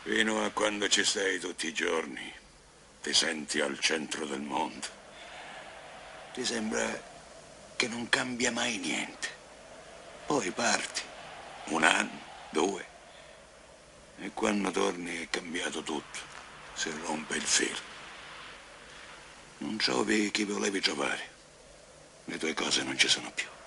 Fino a quando ci sei tutti i giorni, ti senti al centro del mondo. Ti sembra che non cambia mai niente. Poi parti, 1 anno, 2, e quando torni è cambiato tutto. Si rompe il filo. Non trovi chi volevi trovare. Le tue cose non ci sono più.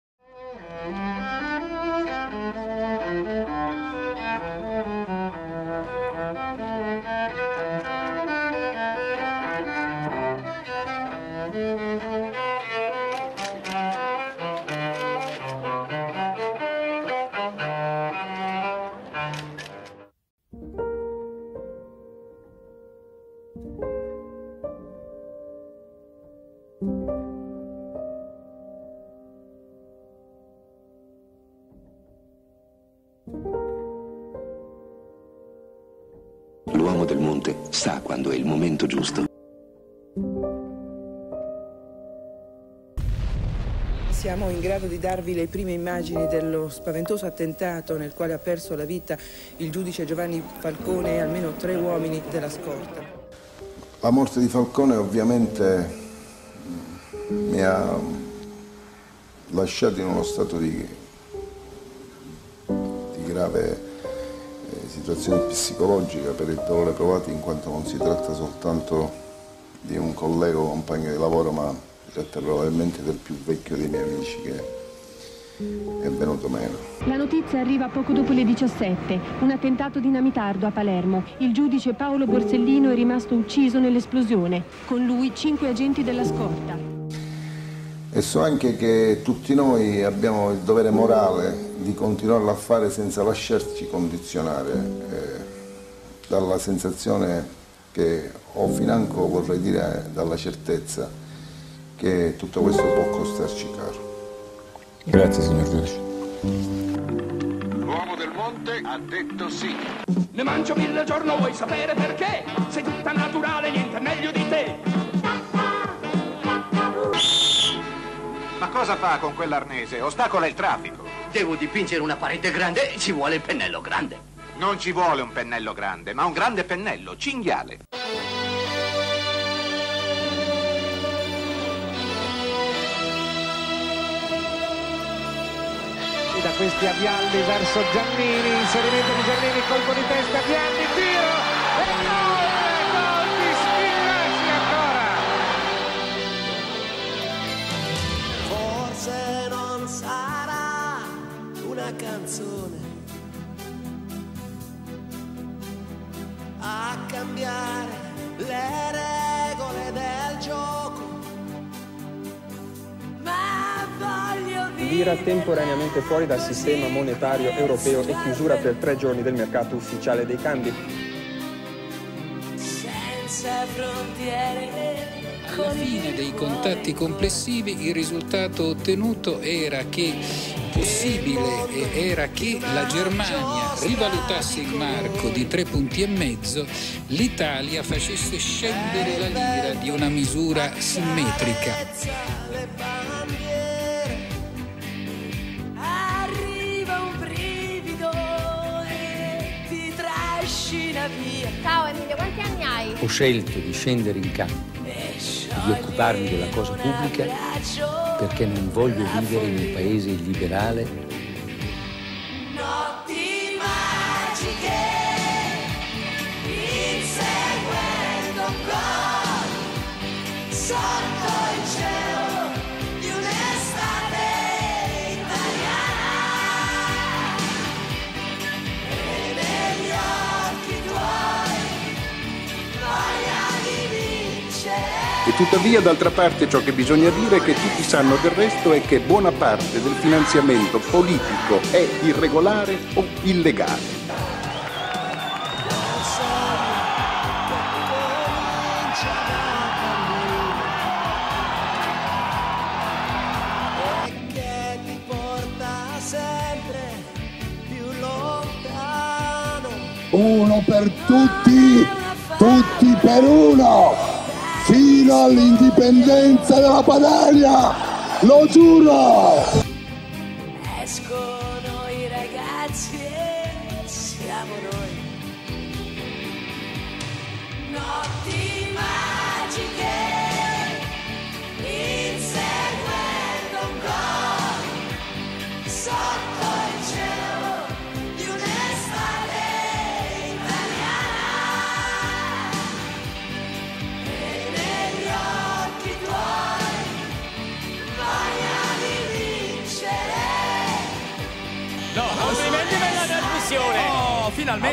L'uomo del monte sa quando è il momento giusto. Siamo in grado di darvi le prime immagini dello spaventoso attentato nel quale ha perso la vita il giudice Giovanni Falcone e almeno 3 uomini della scorta. La morte di Falcone ovviamente mi ha lasciato in uno stato di grave situazione psicologica per il dolore provato, in quanto non si tratta soltanto di un collega o compagno di lavoro, ma si tratta probabilmente del più vecchio dei miei amici che è venuto meno. La notizia arriva poco dopo le 17, un attentato dinamitardo a Palermo. Il giudice Paolo Borsellino è rimasto ucciso nell'esplosione, con lui 5 agenti della scorta. E so anche che tutti noi abbiamo il dovere morale di continuarlo a fare senza lasciarci condizionare dalla sensazione che ho financo, vorrei dire, dalla certezza che tutto questo può costarci caro. Grazie, signor giudice. L'uomo del monte ha detto sì. Ne mangio 1000 al giorno, vuoi sapere perché? Sei tutta naturale, niente meglio di te. Ma cosa fa con quell'arnese? Ostacola il traffico. Devo dipingere una parete grande, ci vuole il pennello grande. Non ci vuole un pennello grande, ma un grande pennello, cinghiale. Da questi avvialli verso Giannini, inserimento di Giannini, colpo di testa, Vialli, tiro e gol di Schillaci ancora. Forse non sarà una canzone a cambiare le regole del gioco, ma voglio L'ira temporaneamente fuori dal sistema monetario europeo e chiusura per 3 giorni del mercato ufficiale dei cambi. senza frontiere. Alla fine dei contatti complessivi il risultato ottenuto era che la Germania rivalutasse il marco di 3,5 punti, l'Italia facesse scendere la lira di una misura simmetrica. Arriva un brivido e ti trascina via. Ciao Emilio, quanti anni hai? Ho scelto di scendere in campo e di occuparmi della cosa pubblica perché non voglio vivere in un paese illiberale. Notti magiche, inseguendo gol sotto il cielo di un'estate italiana, e negli occhi tuoi voglia di vincere. E tuttavia, d'altra parte, ciò che bisogna dire e che tutti sanno del resto è che buona parte del finanziamento politico è irregolare o illegale. E che ti porta sempre più lontano. Uno per tutti, tutti per uno! Fino all'indipendenza della Padania, lo giuro! Escono i ragazzi e siamo noi.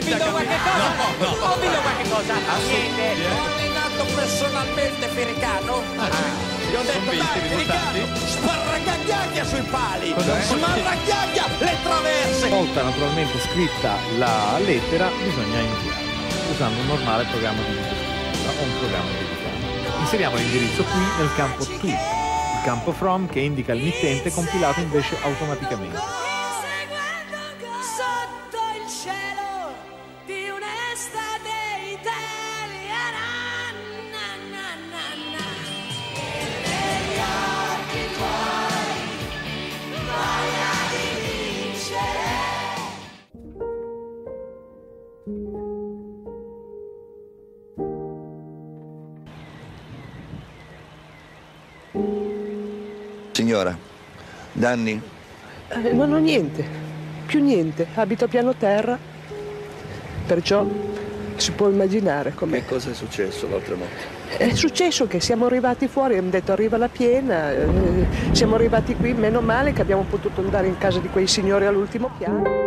vinto qualche cosa? Ho vinto qualche cosa? Niente. Ho allenato personalmente Fericano. Gli ho detto, dai, Fericano, sparracagliacchia sui pali, smarragliacchia le traverse. Una volta naturalmente scritta la lettera, bisogna inviarla usando un normale programma di scrittura o un programma dedicato. Inseriamo l'indirizzo qui nel campo to, il campo from che indica il mittente compilato invece automaticamente. Sotto il cielo di un'estate italiana, e negli occhi tuoi voglia di vincere. Signora, danni? Non ho niente, più niente, abito a piano terra, perciò si può immaginare come. Che cosa è successo l'altra notte? È successo che siamo arrivati fuori, hanno detto arriva la piena, siamo arrivati qui, meno male che abbiamo potuto andare in casa di quei signori all'ultimo piano.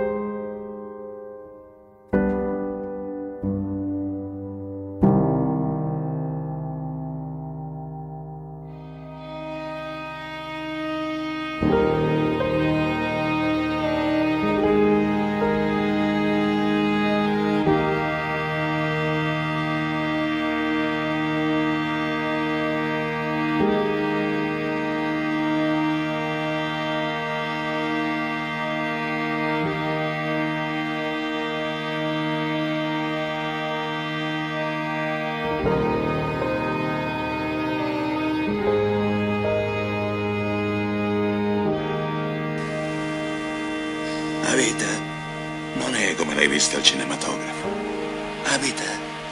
La vita non è come l'hai vista al cinematografo. La vita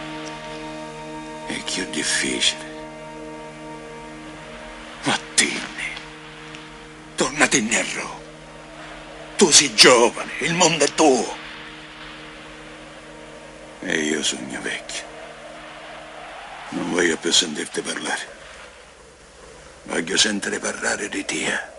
è più difficile. Mattinni, tornati in nero. Tu sei giovane, il mondo è tuo. E io sogno vecchio. Non voglio più sentirti parlare. Voglio sentire parlare di te.